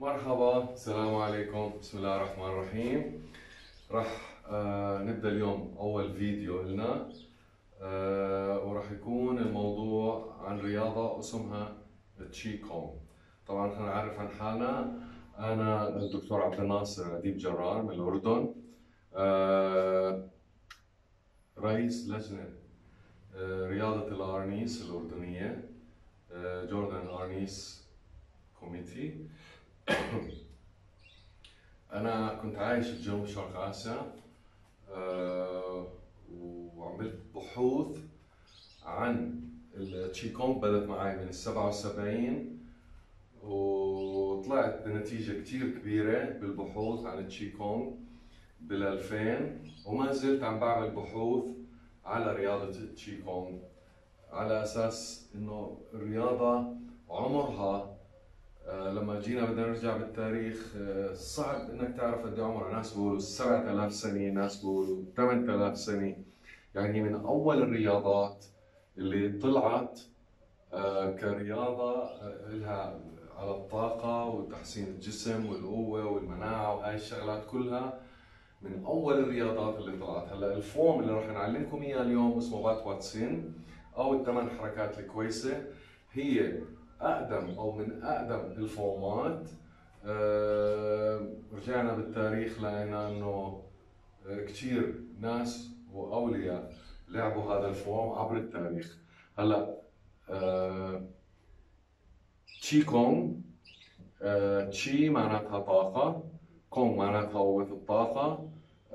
مرحبا، السلام عليكم، بسم الله الرحمن الرحيم. راح نبدأ اليوم أول فيديو لنا، وراح يكون الموضوع عن رياضة اسمها تشي كونغ. طبعا خلينا نعرف عن حالنا. أنا الدكتور عبد الناصر أديب جرار من الأردن، رئيس لجنة رياضة الأرنيس الأردنية، جوردن أرنيس كوميتي. أنا كنت عايش بجنوب شرق آسيا، وعملت بحوث عن التشيكونغ. بدأت معي من ال77 وطلعت بنتيجة كتير كبيرة بالبحوث عن التشيكونغ بال2000، وما زلت عم بعمل بحوث على رياضة التشيكونغ، على أساس إنه الرياضة عمرها لما جينا بدنا نرجع بالتاريخ صعب انك تعرف قد ايه عمرها. ناس بيقولوا 7000 سنه، ناس بيقولوا 8000 سنه. يعني من اول الرياضات اللي طلعت كرياضه لها على الطاقه وتحسين الجسم والقوه والمناعه وهاي الشغلات كلها، من اول الرياضات اللي طلعت. هلا الفوم اللي راح نعلمكم اياه اليوم اسمه بات واتسين، او الثمان حركات الكويسه. هي اقدم او من اقدم الفورمات. رجعنا بالتاريخ لقينا انه كثير ناس واولياء لعبوا هذا الفورم عبر التاريخ. هلا تشي كونغ، تشي معناتها طاقة، كونغ معناتها قوة الطاقة.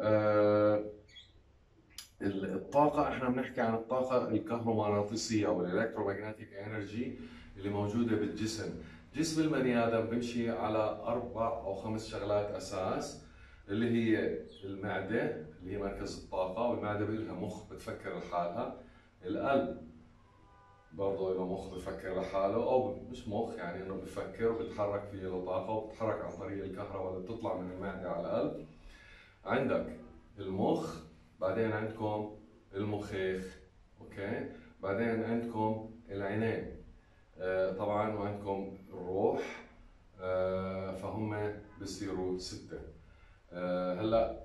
الطاقة، احنا بنحكي عن الطاقة الكهرومغناطيسية او الالكترومagnetic انرجي اللي موجودة بالجسم. جسم البني ادم بيمشي على 4 أو 5 شغلات اساس، اللي هي المعدة اللي هي مركز الطاقة، والمعدة لها مخ بتفكر لحالها. القلب برضه له مخ بفكر لحاله، او مش مخ يعني انه بفكر وبتحرك فيه له طاقة وبتتحرك عن طريق الكهرباء اللي بتطلع من المعدة على القلب. عندك المخ، بعدين عندكم المخيخ، اوكي، بعدين عندكم العينين، طبعا، وعندكم الروح. فهم بصيروا 6. هلا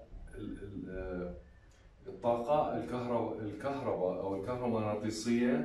الطاقة الكهرباء او الكهرومغناطيسية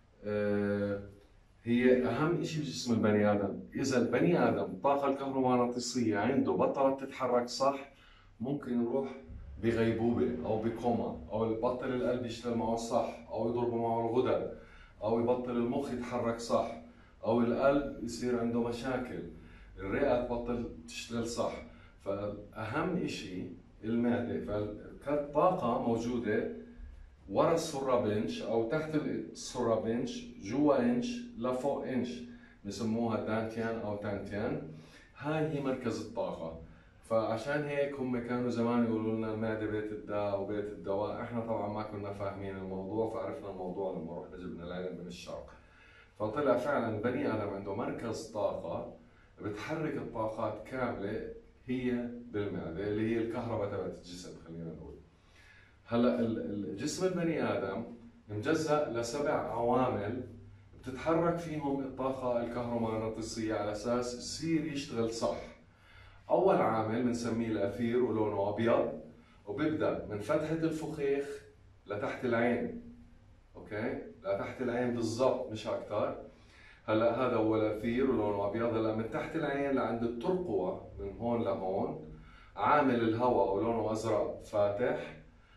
هي اهم شيء بجسم البني ادم. اذا البني ادم الطاقة الكهرومغناطيسية عنده بطلت تتحرك صح، ممكن يروح بغيبوبة أو بكوما، أو يبطل القلب يشتغل معه صح، أو يضربوا معه الغدد، أو يبطل المخ يتحرك صح، أو القلب يصير عنده مشاكل، الرئة تبطل تشتغل صح. فأهم إشي المعدة. فالطاقة موجودة ورا السرابنش أو تحت السرابنش، جوا إنش لفوق إنش، بسموها دانتيان أو تانتيان. هاي هي مركز الطاقة. فعشان هيك هم كانوا زمان يقولوا لنا المعدة بيت الداء وبيت الدواء. احنا طبعا ما كنا فاهمين الموضوع، فعرفنا الموضوع لما رحنا جبنا العلم من الشرق. فطلع فعلا البني ادم عنده مركز طاقة بتحرك الطاقات كاملة، هي بالمعدة اللي هي الكهرباء تبعت الجسم، خلينا نقول. هلا الجسم البني ادم مجزأ ل7 عوامل بتتحرك فيهم الطاقة الكهرومغناطيسية على اساس يصير يشتغل صح. أول عامل بنسميه الأثير ولونه أبيض، وبيبدأ من فتحة الفخيخ لتحت العين، أوكي؟ لتحت العين بالضبط مش أكثر. هلا هذا هو الأثير ولونه أبيض. هلا من تحت العين لعند الترقوة، من هون لهون، عامل الهواء ولونه أزرق فاتح.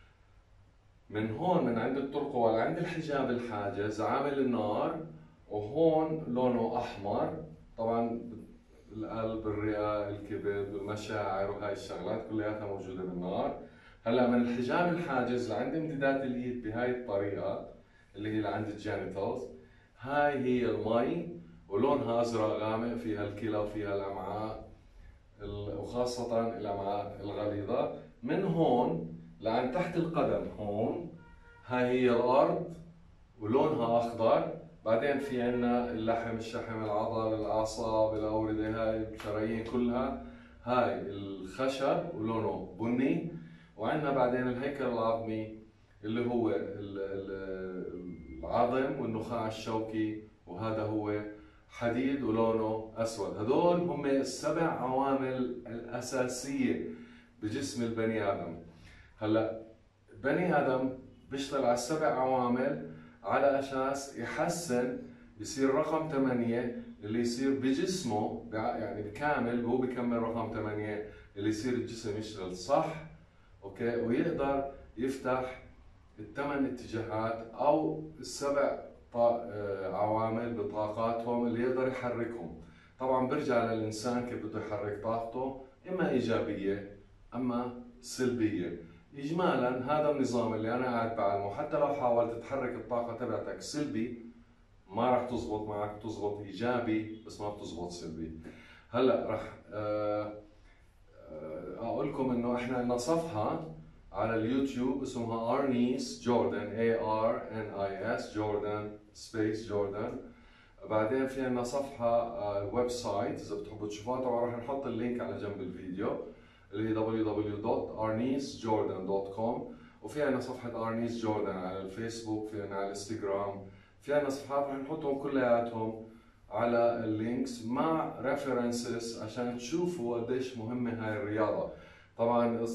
من هون من عند الترقوة لعند الحجاب الحاجز عامل النار، وهون لونه أحمر. طبعا القلب، الرئة، الكبد، المشاعر، وهاي الشغلات كلياتها موجودة بالنار. هلا من الحجاب الحاجز لعند امتداد اليد بهاي الطريقة اللي هي لعند الجينيتالز، هاي هي المي ولونها ازرق غامق، فيها الكلى وفيها الامعاء، وخاصة الامعاء الغليظة. من هون لعند تحت القدم هون، هاي هي الارض ولونها اخضر. بعدين في عنا اللحم، الشحم، العضل، الاعصاب، الاورده، هاي الشرايين كلها، هاي الخشب ولونه بني. وعندنا بعدين الهيكل العظمي اللي هو العظم والنخاع الشوكي، وهذا هو حديد ولونه اسود. هدول هم السبع عوامل الاساسيه بجسم البني ادم. هلا البني ادم بيشتغل على السبع عوامل على اساس يحسن، يصير رقم 8 اللي يصير بجسمه يعني بكامل، هو بكمل رقم 8 اللي يصير الجسم يشتغل صح، اوكي، ويقدر يفتح الثمان اتجاهات او السبع عوامل بطاقاتهم اللي يقدر يحركهم. طبعا برجع للانسان كيف بده يحرك طاقته، اما ايجابيه اما سلبيه. اجمالا هذا النظام اللي انا قاعد بعلمه، حتى لو حاولت تحرك الطاقه تبعتك سلبي ما راح تزبط معك، تزبط ايجابي بس ما بتزبط سلبي. هلا راح اقول لكم انه احنا عندنا صفحه على اليوتيوب اسمها ارنيس جوردن، ARNIS جوردن سبيس جوردن. بعدين في عندنا صفحه ويب سايت اذا بتحبوا تشوفوها، طبعا راح نحط اللينك على جنب الفيديو اللي هي www.arnisjordan.com. وفي عندنا صفحه ارنيس جوردن على الفيسبوك، في عندنا على الانستغرام، في عندنا صفحات راح نحطهم كلياتهم على اللينكس مع ريفرنسز عشان تشوفوا قديش مهمه هاي الرياضه. طبعا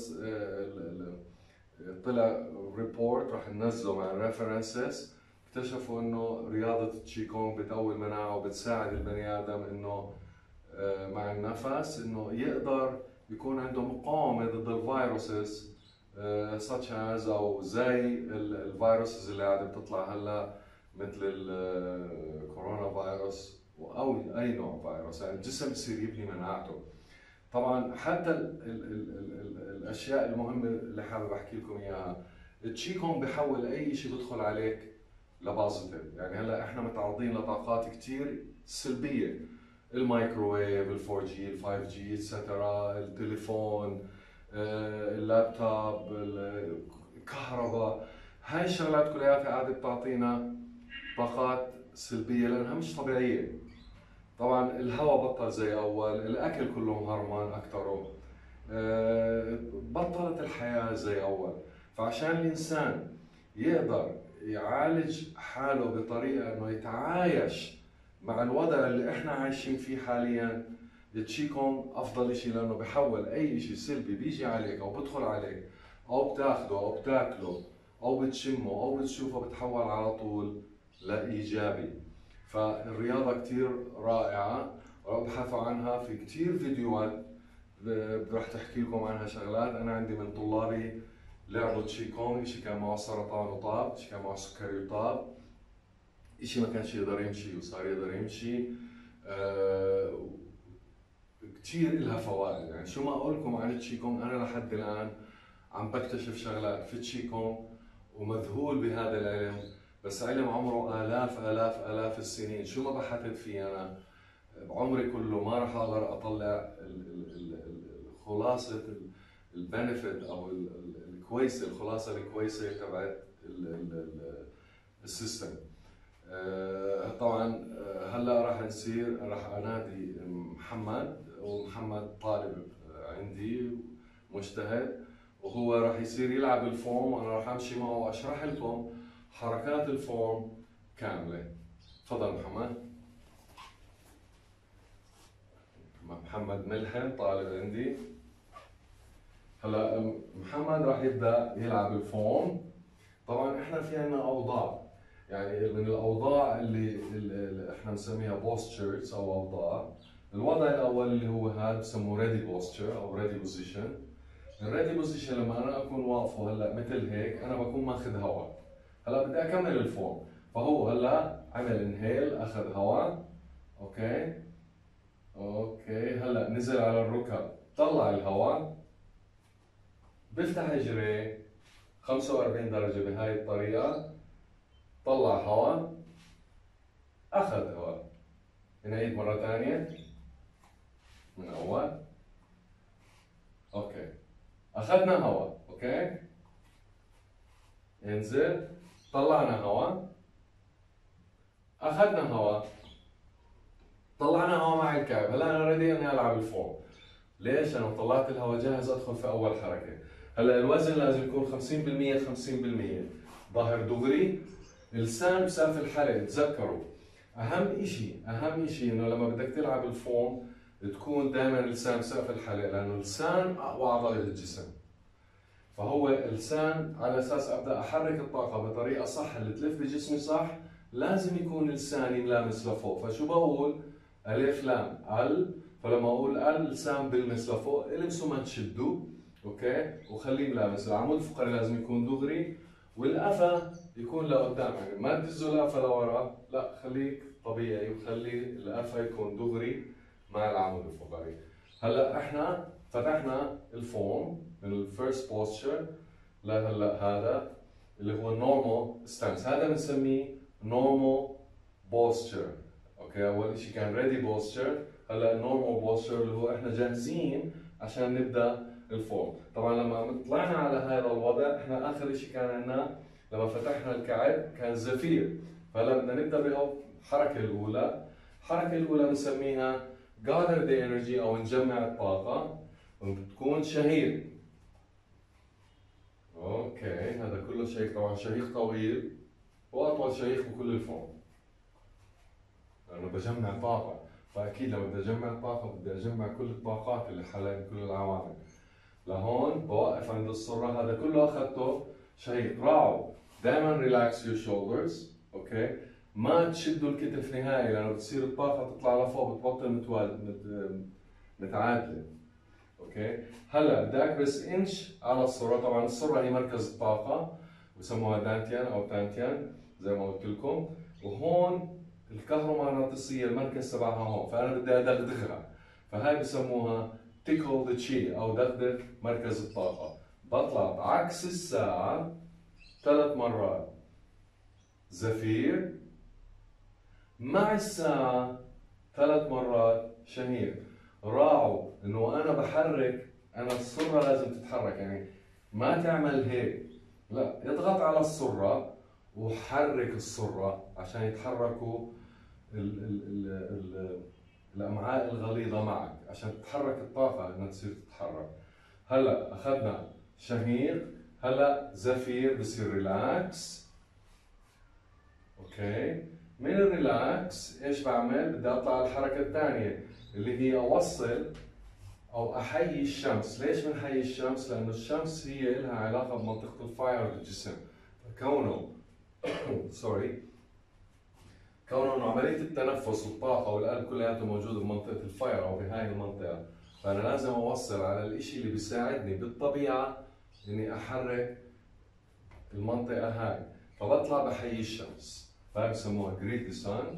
طلع ريبورت راح ننزله مع الريفرنسز، اكتشفوا انه رياضه التشيكونغ بتقوي المناعه وبتساعد البني ادم انه مع النفس انه يقدر يكون عنده مقاومه ضد الفيروسز such as او زي الفيروسز اللي قاعده بتطلع هلا مثل الكورونا فيروس او اي نوع فيروس، يعني الجسم يصير يبني مناعته. طبعا حتى الاشياء المهمه اللي حابب احكي لكم اياها، التشيكونغ بحول اي شيء بدخل عليك لبوزيتيف. يعني هلا احنا متعرضين لطاقات كثير سلبيه، الميكروويف، ال4 جي، ال5 جي اتسترا، التليفون، اللابتوب، الكهرباء، هاي الشغلات كلياتها قاعده بتعطينا طاقات سلبيه لانها مش طبيعيه. طبعا الهواء بطل زي اول، الاكل كله مهرمن اكثره، بطلت الحياه زي اول. فعشان الانسان يقدر يعالج حاله بطريقه انه يتعايش مع الوضع اللي احنا عايشين فيه حاليا، التشيكونغ افضل شيء لانه بحول اي شيء سلبي بيجي عليك او بدخل عليك او بتاخده او بتاكله او بتشمه او بتشوفه بتحول على طول لايجابي. فالرياضة كتير رائعة، وابحثوا عنها في كتير فيديوهات رح تحكي لكم عنها شغلات. انا عندي من طلابي لعبوا تشيكونغ، شي كان معه سرطان وطاب، شي كان معه سكري وطاب، شي ما كانش يقدر يمشي وصار يقدر يمشي. كتير إلها فوائد. يعني شو ما اقول لكم عن التشيكونغ، انا لحد الان عم بكتشف شغلات في التشيكونغ ومذهول بهذا العلم، بس علم عمره آلاف السنين. شو ما بحثت فيه أنا بعمري كله ما راح أقدر أطلع خلاصة البنفيت أو الكويسة، الخلاصة الكويسة تبعت السيستم. طبعا هلا راح أنادي محمد، ومحمد طالب عندي مجتهد، وهو راح يصير يلعب الفورم وأنا راح أمشي معه وأشرح لكم حركات الفورم كاملة. تفضل محمد. محمد ملحم طالب عندي. هلا محمد راح يبدأ يلعب الفورم. طبعا احنا في عنا اوضاع، يعني من الاوضاع اللي احنا بنسميها بوستشرز او اوضاع. الوضع الاول اللي هو هذا بسموه ريدي بوستشر او ريدي بوزيشن. الريدي بوزيشن لما انا اكون واقفه هلا مثل هيك، انا بكون ماخذ هواء. هلا بدي اكمل الفورم، فهو هلا عمل انهيل، اخذ هواء، اوكي هلا نزل على الركب، طلع الهواء، بيفتح اجريه 45 درجة بهاي الطريقة، طلع هواء، اخذ هواء. نعيد مرة ثانية من اول. اوكي اخذنا هواء، اوكي انزل، طلعنا هواء، اخذنا هواء، طلعنا هواء مع الكعب. هلا انا ريدي اني العب الفورم. ليش؟ انا طلعت الهواء جاهز ادخل في اول حركه. هلا الوزن لازم يكون 50% 50%، ظهر دغري، لسان بسقف الحلق. تذكروا اهم اشي انه لما بدك تلعب الفوم تكون دائما اللسان بسقف الحلق، لانه اللسان اقوى عضله بالجسم. فهو اللسان على اساس ابدا احرك الطاقه بطريقه صح اللي تلف بجسمي صح، لازم يكون لساني ملامس لفوق. فشو بقول؟ الف لام ال، فلما اقول ال لسان بلمس لفوق، المسه ما تشدوا، اوكي، وخليه ملامس. العمود الفقري لازم يكون دغري، والقفا يكون لقدام، يعني ما تدزوا القفا لورا، لا خليك طبيعي وخلي القفا يكون دغري مع العمود الفقري. هلا احنا فتحنا الفوم من الفيرست بوستشر لهلا، هذا اللي هو نورمال ستانس، هذا بنسميه نورمال بوستشر. اوكي، اول شيء كان ريدي بوستشر، هلا نورمال بوستشر اللي هو احنا جاهزين عشان نبدا الفوم. طبعا لما طلعنا على هذا الوضع، احنا اخر شيء كان عندنا لما فتحنا الكعب كان زفير. فهلا بدنا نبدا بالحركه الاولى. الحركه الاولى بنسميها gather the energy او نجمع الطاقه، وبتكون شهيق. اوكي، هذا كله شهيق، طبعا شهيق طويل واطول شهيق بكل الفوم، لانه بجمع طاقه. فاكيد لما بدي اجمع طاقه بدي اجمع كل الطاقات اللي حوالين كل العوامل. لهون بوقف عند السره، هذا كله اخذته شهيق. راعوا دائما ريلاكس يور شولدرز، اوكي، ما تشدوا الكتف نهائي لانه بتصير الطاقه تطلع لفوق، بتبطل متعادله. اوكي، هلا بدي اكبس انش على السره. طبعا السره هي مركز الطاقه، بسموها دانتيان او تانتيان زي ما قلت لكم. وهون الكهرومغناطيسيه المركز تبعها هون، فانا بدي ادغدغها، فهاي بسموها تيكل ذا تشي او دغدغ مركز الطاقه. بطلع بعكس الساعه 3 مرات زفير، مع الساعه 3 مرات شهيق. راعوا انه انا بحرك، انا السره لازم تتحرك، يعني ما تعمل هيك، لا، اضغط على السره وحرك السره عشان يتحركوا ال ال ال ال الامعاء الغليظه معك، عشان تتحرك الطاقه انها تصير تتحرك. هلا اخذنا شهيق، هلا زفير بصير ريلاكس. اوكي، من الريلاكس ايش بعمل؟ بدي اطلع على الحركه الثانيه اللي هي اوصل او احيي الشمس. ليش بنحيي الشمس؟ لانه الشمس هي لها علاقه بمنطقه الفاير بالجسم. كونه سوري، كونه انه عمليه التنفس والطاقه والقلب كلياته موجوده بمنطقه الفاير او بهاي المنطقه، فانا لازم اوصل على الاشي اللي بيساعدني بالطبيعه اني احرك المنطقه هاي. فبطلع بحيي الشمس، فهي بسموها جريت ذا سان،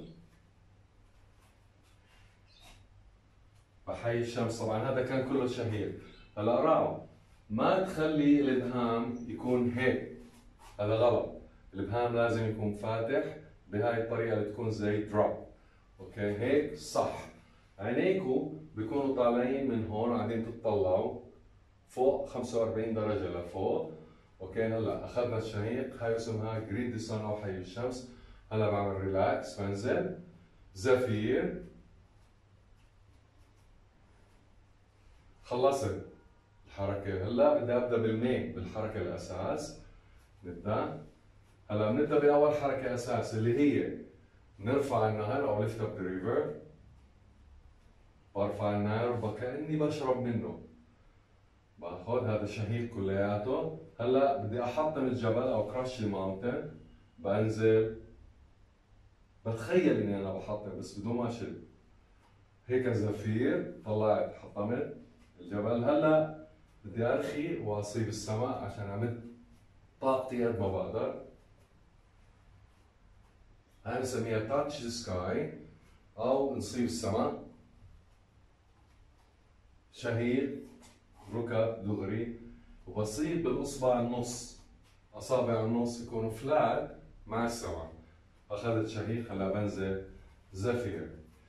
بحيي الشمس. طبعا هذا كان كله شهيق. هلا راعوا ما تخلي الابهام يكون هيك، هذا غلط. الابهام لازم يكون فاتح بهاي الطريقه اللي تكون زي دروب. اوكي، هيك صح. عينيكم بيكونوا طالعين من هون قاعدين تطلعوا فوق 45 درجه لفوق. اوكي، هلا اخذنا الشهيق، هاي اسمها جريد سان او حي الشمس. هلا بعمل ريلاكس، بنزل زفير. خلصت الحركه، هلا بدي ابدا بالمين، بالحركه الاساس. نبدا هلا بنبدا باول حركه اساس اللي هي نرفع النهر او ليفت اب ذا ريفر. برفع النهر وكاني بشرب منه، باخذ هذا الشهيق كلياته. هلا بدي احطم الجبل او كراش الماونتن، بنزل بتخيل اني انا بحطم بس بدون ما اشد. هيك زفير، طلعت حطمت الجبل. هلا بدي ارخي واصيب السماء عشان امد طاقتي قد ما بقدر. هاي بنسميها تاتش ذا سكاي او نصيب السماء. شهيق، ركب دغري، وبصيب بالاصبع النص، اصابع النص يكونوا فلات مع السماء. اخذت شهيق، هلا بنزل زفير.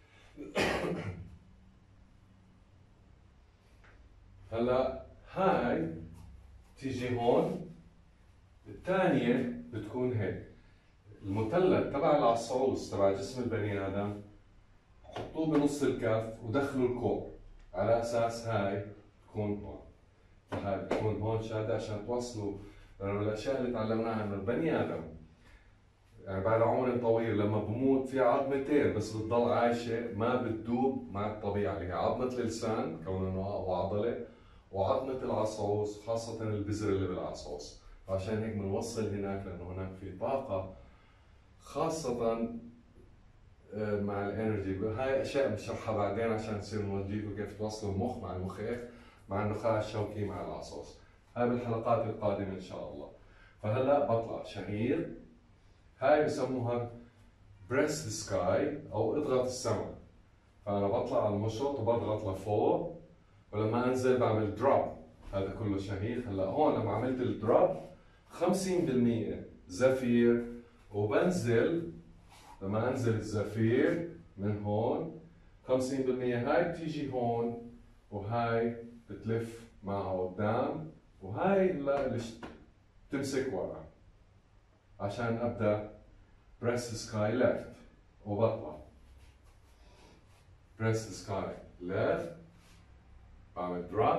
هلا هاي تيجي هون، الثانية بتكون هيك. المثلث تبع العصعوص تبع جسم البني ادم حطوه بنص الكف ودخلوا الكوع على اساس هاي تكون هون، هاي بتكون هون شادة عشان توصلوا. لانه الاشياء اللي تعلمناها انه البني ادم يعني بعد عمر طويل لما بموت في عظمتين بس بتضل عايشة ما بتدوب مع الطبيعة، اللي هي عظمة اللسان كونه انه اقوى عضلة، وعظمة العصعوص خاصة البذر اللي بالعصعوص. عشان هيك بنوصل هناك لانه هناك في طاقة خاصة مع الانرجي. هاي اشياء بنشرحها بعدين عشان تصير نورجيكم كيف توصلوا المخ مع المخيخ مع النخاع الشوكي مع العصعوص. هاي بالحلقات القادمة ان شاء الله. فهلا بطلع شهير، هاي بسموها بريس ذا سكاي او اضغط السماء. فانا بطلع على المشط وبضغط لفوق، ولما انزل بعمل دروب. هذا كله شهيق. هلا هون لما عملت الدروب 50% زفير، وبنزل لما انزل الزفير من هون 50% هاي بتيجي هون، وهاي بتلف معها قدام، وهاي اللي تمسك ورا عشان ابدا press the sky left وبطلع press the sky left، بعمل drop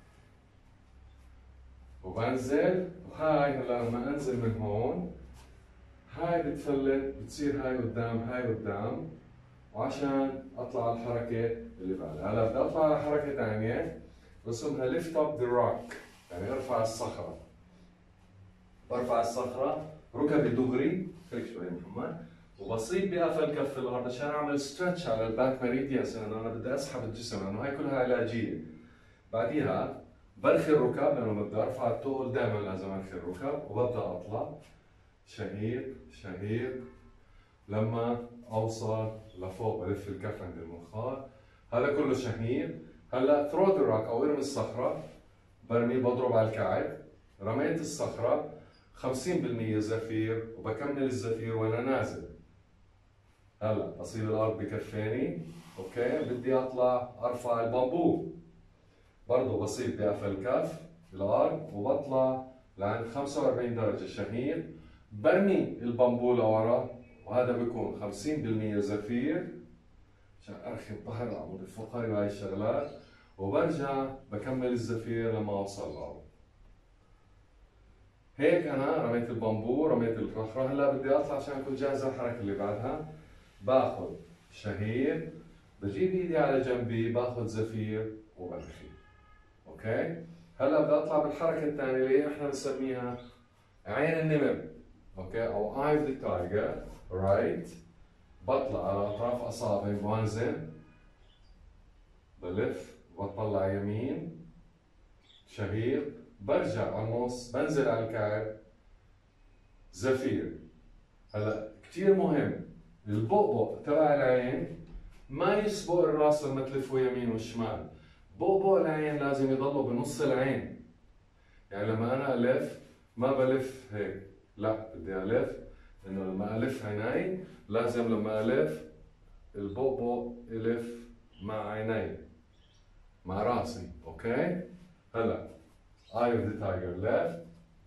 وبنزل. وهاي هلا لما انزل من هون هاي بتفلت بتصير هاي قدام هاي قدام، وعشان اطلع على الحركه اللي بعدها. هلا بدي اطلع على حركه ثانيه اسمها lift up the rock، يعني ارفع الصخره. برفع الصخره ركبي دغري، خليك شوي محمد، وبصيب بقفل كف الارض عشان اعمل ستريتش على الباك ميريديانز، لانه انا بدي اسحب الجسم، لانه هاي كلها علاجيه. بعديها برخي الركب، لانه بدي ارفع الثقل دائما لازم ارخي الركب، وببدا اطلع شهيق شهيق لما اوصل لفوق بلف الكف عند المنخار. هذا كله شهيق. هلا ثرو ذا روك او ارمي الصخره، برمي بضرب على الكعب، رميت الصخره 50% زفير، وبكمل الزفير وانا نازل. هلا اصيب الارض بكفيني، اوكي بدي اطلع ارفع البامبو، برضه بصيب بقفل الكف الارض وبطلع لعند 45 درجه شهيق، برمي البامبو لورا، وهذا بيكون 50% زفير عشان ارخي الظهر العمود الفقري وهي الشغلات، وبرجع بكمل الزفير لما اوصل الارض. هيك انا رميت البامبو رميت الرخرة. هلا بدي اطلع عشان اكون جاهز للحركه اللي بعدها. باخذ شهيق، بجيب ايدي على جنبي، باخذ زفير وبرخي. اوكي؟ هلا بدي اطلع بالحركه الثانيه اللي احنا بنسميها عين النمر، اوكي؟ او اي اوف ذا تايجر، رايت. بطلع على اطراف اصابعي بوازن، بلف وبطلع يمين شهيق، برجع على النص، بنزل على الكعب زفير. هلا كثير مهم البؤبؤ تبع العين ما يسبق الراس لما تلفه يمين وشمال. بؤبؤ العين لازم يضله بنص العين. يعني لما انا الف ما بلف هيك، لا بدي الف انه لما الف عيني لازم لما الف البؤبؤ يلف مع عيني مع راسي. اوكي؟ هلا eye of the tiger left،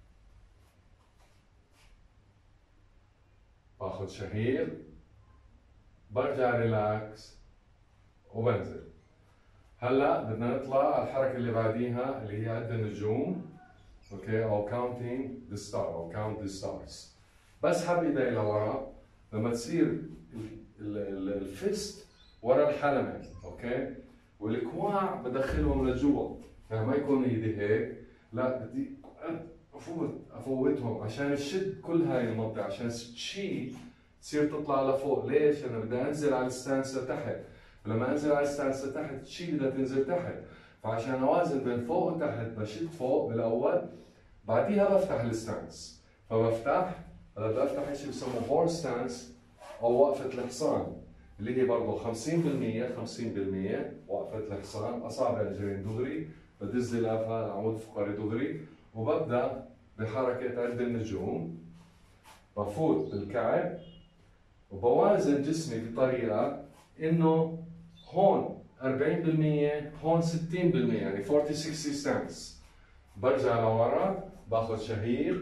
باخذ شهيق، برجع ريلاكس وبنزل. هلا بدنا نطلع على الحركه اللي بعديها اللي هي عد النجوم، اوكي؟ او counting the star او count the stars. بسحب ايدي لورا لما تصير الفيست ورا الحلمه، اوكي؟ والكواع بدخلهم لجوا، يعني ما يكون ايدي هيك، لا بدي افوتهم عشان الشد كل هاي المنطقه، عشان الشي تصير تطلع لفوق. ليش؟ انا بدي انزل على الستانس لتحت، ولما انزل على الستانس لتحت الشي بدها تنزل تحت، فعشان اوازن بين فوق وتحت بشد فوق بالاول، بعديها بفتح الستانس. فبفتح، هلا بدي افتح شيء بسموه هورس ستانس او وقفه الحصان، اللي هي برضه 50% وقفه الحصان، اصابع رجلين دغري، بدز الافا العمود الفقري دغري، وببدا بحركه عد النجوم، بفوت بالكعب وبوازن جسمي بطريقه انه هون 40% هون 60%، يعني 40 60 ستانس. برجع لورا، باخذ شهيق،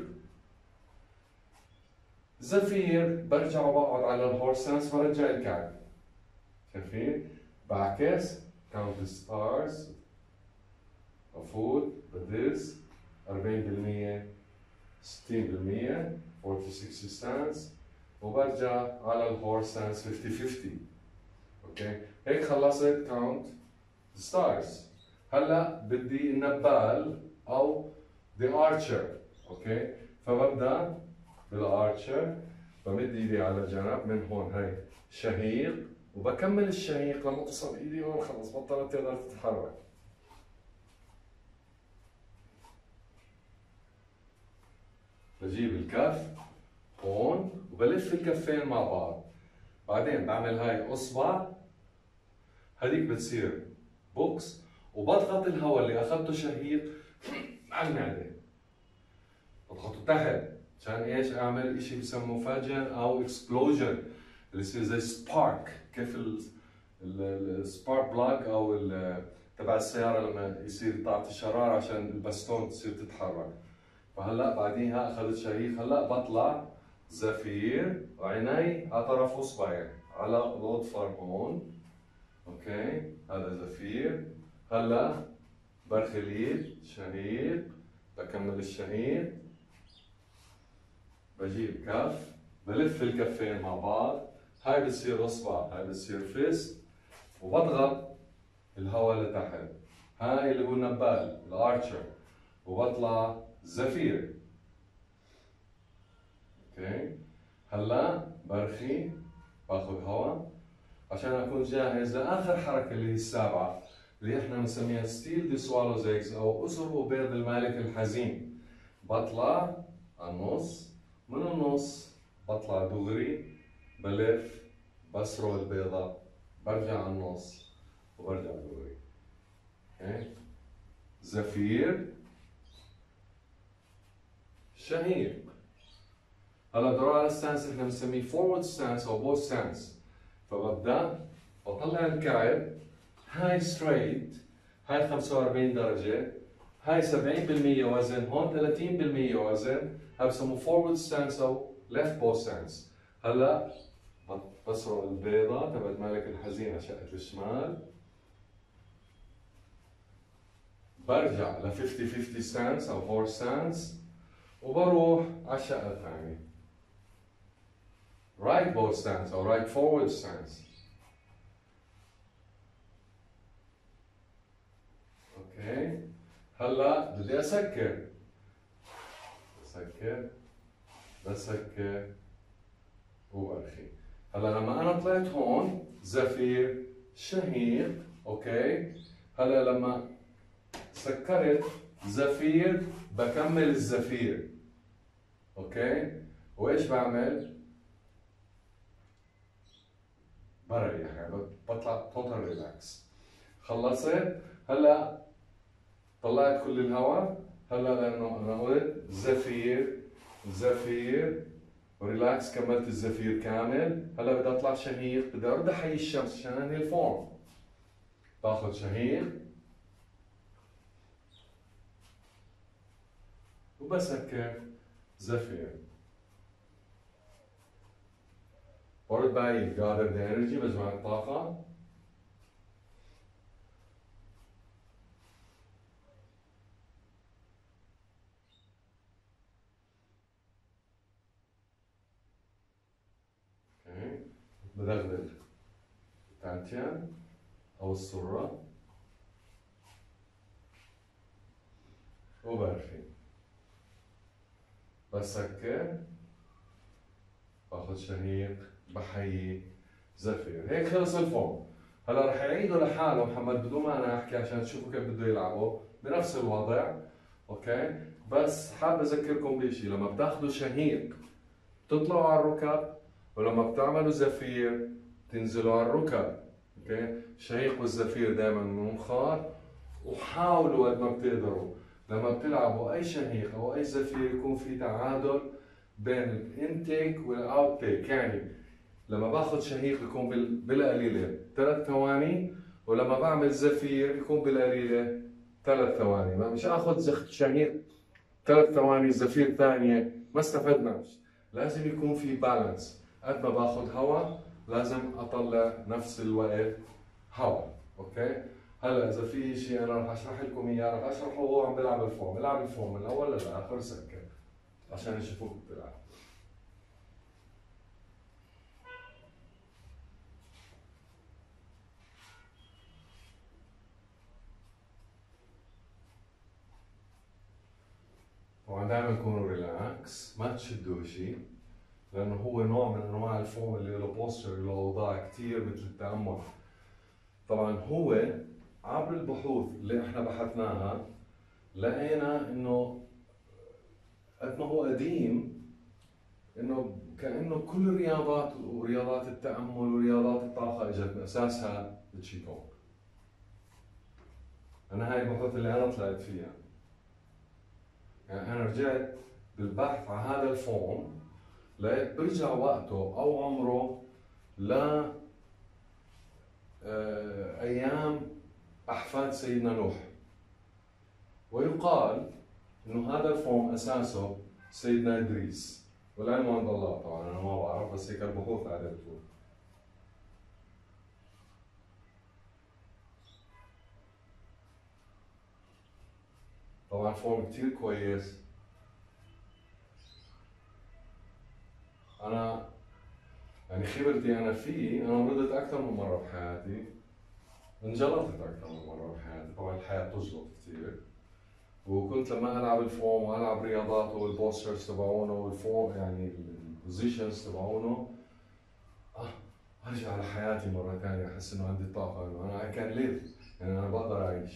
زفير، برجع وبقعد على الهورس ستانس، برجع الكعب. شايفين؟ بعكس count the stars، بفوت بدز 40% 60% 40 60 ستانس، وبرجع على الهورس ستانس 50-50. اوكي، هيك خلصت كاونت ستارز. هلا بدي النبال او the archer. اوكي، فببدا بالارشر، بمد ايدي على جنب من هون، هي شهيق، وبكمل الشهيق لما توصل ايدي هون، خلص بطلت تقدر تتحرك. بجيب الكف هون وبلف الكفين مع بعض، بعدين بعمل هاي اصبع، هذيك بتصير بوكس، وبضغط الهواء اللي اخذته شهيق على المعده، بضغطه تحت عشان ايش؟ اعمل شيء بسموه فاجن او اكسبلوجن، اللي يصير زي سبارك. كيف السبارك بلاك او تبع السياره لما يصير تعطي شراره عشان البستون تصير تتحرك. فهلا بعديها اخذت شهيق، هلا بطلع زفير، وعيني على طرف اصبعي على الاظفر هون. اوكي، هذا زفير. هلا برخي اليد، شهيق، بكمل الشهيق، بجيب كف، بلف الكفين مع بعض، هاي بتصير اصبع، هاي بتصير فيست، وبضغط الهواء لتحت، هاي اللي هو النبال الارشر، وبطلع زفير. اوكي، هلا برخي، باخذ هواء عشان اكون جاهز لاخر حركه اللي هي السابعه، اللي احنا بنسميها ستيل دي سوالوز ايجز او اسر وبيض المالك الحزين. بطلع على النص، من النص بطلع دغري، بلف، بسرق البيضة، برجع على النص وبرجع دغري. اوكي، زفير، شهيق. هلا بدي اروح على الستانس احنا بنسميه فورورد ستانس او بوث ستانس. فببدا بطلع الكعب، هاي ستريت، هاي 45 درجة، هاي 70% وزن، هون 30% وزن، هاي بسموه فورورد ستانس او ليفت بو ستانس. هلا بسرق البيضة تبعت مالك الحزين على شقة الشمال، برجع ل 50-50 ستانس او هورس ستانس، وبروح على الشقة الثانية رايت بو ستانس او رايت فورورد ستانس. اوكي، هلا بدي اسكر، بسكر وبرخي. هلا لما انا طلعت هون زفير، شهيق. اوكي، هلا لما سكرت زفير بكمل الزفير. اوكي، وايش بعمل؟ بريح، يعني بطلع توتال ريلاكس. خلصت، هلا طلعت كل الهواء. هلا لانه انا قلت زفير زفير وريلاكس، كملت الزفير كامل. هلا بدي اطلع شهيق، بدي ارد احيي الشمس عشان انهي الفورم. باخذ شهيق وبسكر زفير. برد باي gather the energy، بجمع الطاقة. اوكي، بدغدغ التانتيان او السرة وبرخي، بسكر، باخذ شهيق، بحيي زفير. هيك خلص الفورم. هلا رح يعيدوا لحاله محمد بدون ما انا احكي عشان تشوفوا كيف بده يلعبوا بنفس الوضع. اوكي، بس حاب اذكركم بشيء، لما بتاخذوا شهيق بتطلعوا على الركب، ولما بتعملوا زفير تنزلوا على الركب. اوكي، الشهيق والزفير دائما منخار، وحاولوا قد ما بتقدروا لما بتلعبوا اي شهيق او اي زفير يكون في تعادل بين الانتيك والاوتتيك. يعني لما باخذ شهيق يكون بالقليله 3 ثواني، ولما بعمل زفير يكون بالقليله 3 ثواني. ما مش اخذ شهيق 3 ثواني زفير ثانيه، ما استفدناش. لازم يكون في بالانس، قد ما باخذ هواء لازم اطلع نفس الوقت هواء. اوكي، هلا اذا في شيء انا رح اشرح لكم اياه، رح اشرحه وهو عم بيلعب الفورم. العب الفورم من الاول للاخر سكر عشان يشوفوك بتلعب. طبعا دائما كونوا ريلاكس، ما تشدوا شيء، لانه هو نوع من انواع الفوم اللي له بوستشر، له اوضاع كثير مثل التامل. طبعا هو عبر البحوث اللي احنا بحثناها لقينا انه قد ما هو قديم، انه كانه كل الرياضات ورياضات التامل ورياضات الطاقه اجت من اساسها التشيكونغ. انا هاي البحوث اللي انا طلعت فيها، يعني انا رجعت بالبحث عن هذا الفوم، لقيت برجع وقته او عمره ل ايام احفاد سيدنا نوح. ويقال انه هذا الفوم اساسه سيدنا ادريس، والعلم عند الله طبعا، انا ما بعرف، بس هيك البحوث قاعده بتقول. طبعا فوم كثير كويس. انا يعني خبرتي انا فيه، انا مرضت اكثر من مره بحياتي، انجلطت اكثر من مره بحياتي، طبعا الحياه بتجلط كثير. وكنت لما العب الفوم والعب رياضاته والبوسترز تبعونه والفوم، يعني البوزيشنز تبعونه، ارجع لحياتي مره ثانيه، احس انه عندي طاقه، انه انا اي كان ليف، يعني انا بقدر اعيش.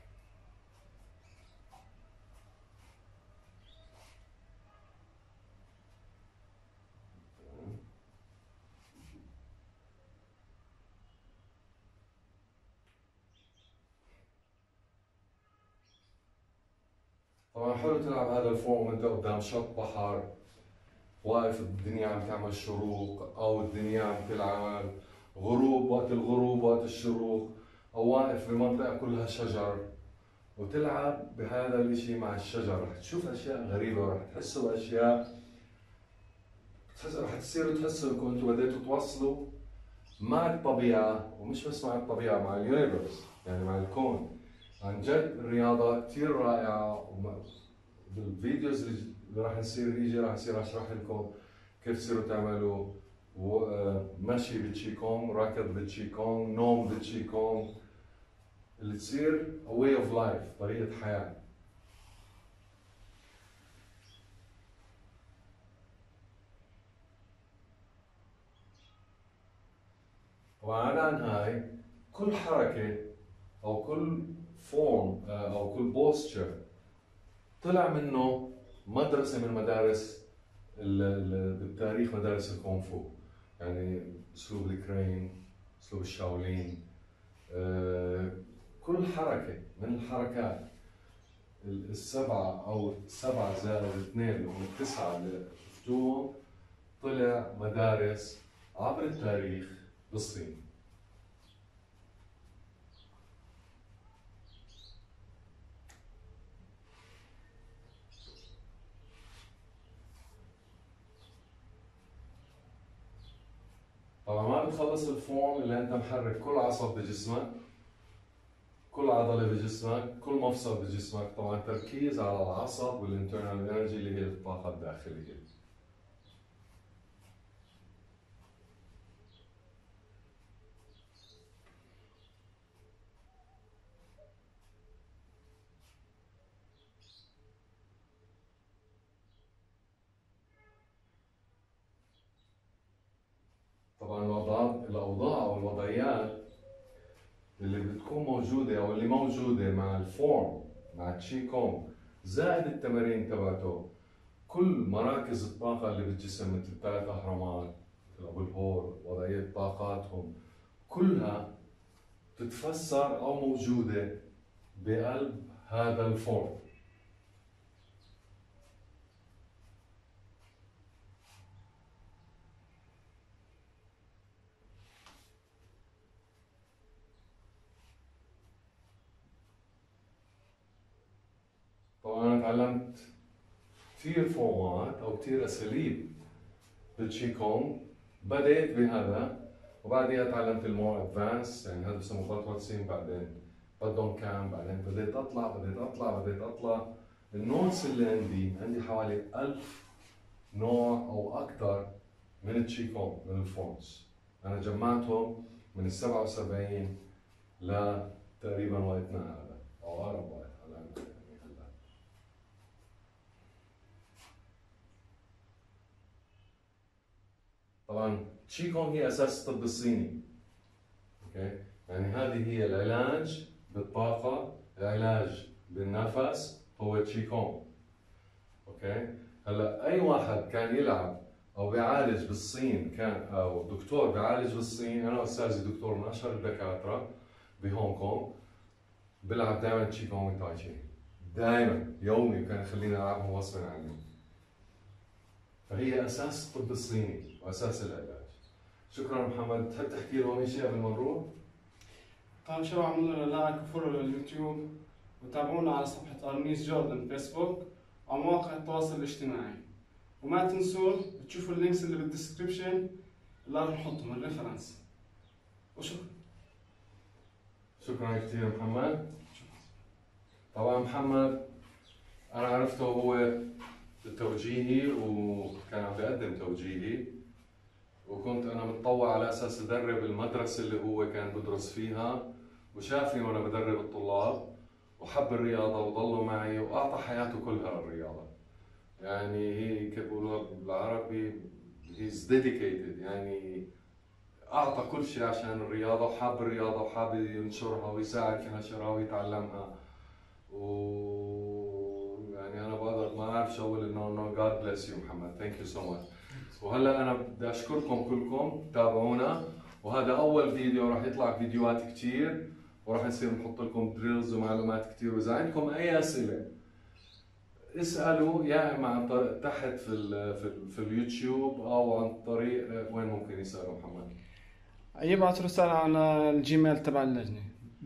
طبعا حلو تلعب هذا الفوم وانت قدام شط بحر، واقف الدنيا عم تعمل شروق، او الدنيا عم تلعب غروب، وقت الغروب وقت الشروق، او واقف بمنطقه كلها شجر وتلعب بهذا الاشي مع الشجر. رح تشوف اشياء غريبه، ورح تحسوا باشياء، رح تصيروا تحسوا انكم انتم بديتوا توصلوا مع الطبيعه، ومش بس مع الطبيعه، مع اليونيفرس، يعني مع الكون. عن جد الرياضه كثير رائعه، بالفيديوز اللي راح نصير يجي راح اصير اشرح لكم كيف تصيروا تعملوا مشي بالتشيكونغ، ركض بالتشيكونغ، نوم بالتشيكونغ، اللي تصير a way of life، طريقة حياة. طبعا عن هاي كل حركة او كل فورم او كل بوستشر طلع منه مدرسة من مدارس بالتاريخ، مدارس الكونغ فو، يعني اسلوب الكرين، اسلوب الشاولين. كل حركة من الحركات السبعة أو 7+2 اللي هم التسعة اللي شفتوهم، طلع مدارس عبر التاريخ بالصين. طبعا ما بتخلص الفورم إلا أنت محرك كل عصب بجسمك، كل عضلة بجسمك، كل مفصل بجسمك. طبعا تركيز على العصب والانترنال انرجي اللي هي الطاقة الداخلية. طبعا الأوضاع أو الوضعيات اللي بتكون موجودة أو اللي موجودة مع الفورم، مع التشي كونغ، زائد التمارين تبعته، كل مراكز الطاقة اللي بالجسم مثل الثلاث أهرامات، مثل أبو الهول، وضعية طاقاتهم، كلها تتفسر أو موجودة بقلب هذا الفورم. طبعا أنا تعلمت كثير فورمات أو كثير أساليب بالتشي كونغ، بدأت بهذا وبعدها تعلمت المور ادفانس، يعني هذا بسموه خطوة بعدين بدون كام، بعدين بديت أطلع. النوتس اللي عندي حوالي 1000 نوع أو أكثر من التشي كونغ، من الفورمز. أنا جمعتهم من ال77 لتقريبا وقتنا هذا، أو أقرب وقت على يعني هلا. طبعا تشي كونغ هي اساس الطب الصيني. اوكي، يعني هذه هي العلاج بالطاقة، العلاج بالنفس هو تشي كونغ. اوكي، هلا اي واحد كان يلعب او بيعالج بالصين، كان او دكتور بيعالج بالصين، انا استاذي دكتور من اشهر الدكاتره بهونغ كونغ، بلعب دائما تشي كونغ تاي تشي، دائما يومي، وكان يخليني العبهم غصبا عني. فهي اساس الطب الصيني واساس العلاج. شكرا محمد، تحب تحكي لهم شيء قبل ما نروح؟ طبعا شباب اعملوا لنا لايك وفولو لليوتيوب، وتابعونا على صفحة ارنيس جوردن فيسبوك ومواقع التواصل الاجتماعي، وما تنسوا تشوفوا اللينكس اللي بالديسكربشن اللي راح نحطهم الريفرنس. وشكرا. شكرا كثير محمد. طبعا محمد انا عرفته هو توجيهي، وكان عم بيقدم توجيهي، وكنت انا متطوع على اساس ادرب المدرسه اللي هو كان بدرس فيها، وشافني وانا بدرب الطلاب وحب الرياضه وضلوا معي واعطى حياته كلها للرياضه. يعني هي كيف بيقولوها بالعربي he's dedicated، يعني اعطى كل شيء عشان الرياضه، وحاب الرياضه وحاب ينشرها ويساعد في نشرها ويتعلمها. يعني انا بقدر ما اعرف شو اقول انه God bless you محمد، ثانك يو سو ماتش. وهلا انا بدي اشكركم كلكم، تابعونا، وهذا اول فيديو، راح يطلع فيديوهات كثير، وراح نصير نحط لكم دريلز ومعلومات كثير. واذا عندكم اي اسئله اسالوا، يا اما تحت في اليوتيوب او عن طريق وين ممكن يسالوا محمد؟ يبعث رسالة على الجيميل تبع اللجنة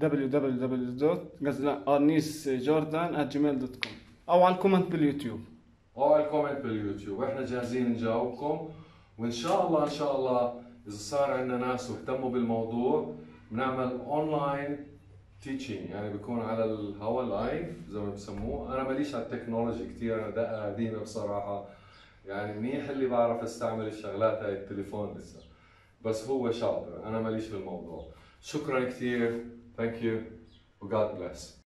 www.arnisjordan@gmail.com أو على الكومنت باليوتيوب. او على الكومنت باليوتيوب، احنا جاهزين نجاوبكم. وان شاء الله ان شاء الله اذا صار عندنا ناس واهتموا بالموضوع بنعمل اونلاين تيتشينج، يعني بيكون على الهواء لايف زي ما بسموه. انا ماليش على التكنولوجي كثير، انا دقه قديمه بصراحه، يعني منيح اللي بعرف استعمل الشغلات هاي التليفون لسه، بس هو شاطر، انا ماليش بالموضوع. شكرا كثير، ثانك يو، و God bless.